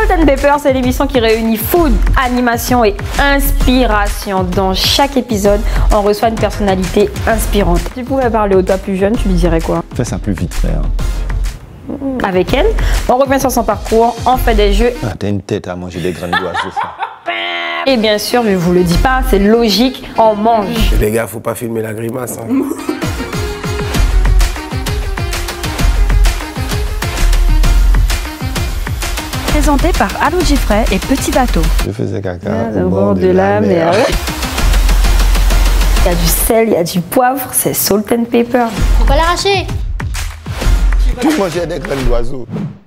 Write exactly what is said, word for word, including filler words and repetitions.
Salt and Pepper, c'est l'émission qui réunit food, animation et inspiration. Dans chaque épisode, on reçoit une personnalité inspirante. Si tu pouvais parler au toi plus jeune, tu lui dirais quoi? Fais ça plus vite, frère. Avec elle, on revient sur son parcours, on fait des jeux. Ah, t'as une tête à manger des graines d'oiseau, ça. Et bien sûr, je ne vous le dis pas, c'est logique, on mange. Les gars, faut pas filmer la grimace. Hein. Présenté par Allo Giffray et Petit Bateau. Je faisais caca Ah, au bord de la mer. Il y a du sel, il y a du poivre, c'est Salt and Pepper. Faut pas l'arracher. Tu mangeais des graines d'oiseau.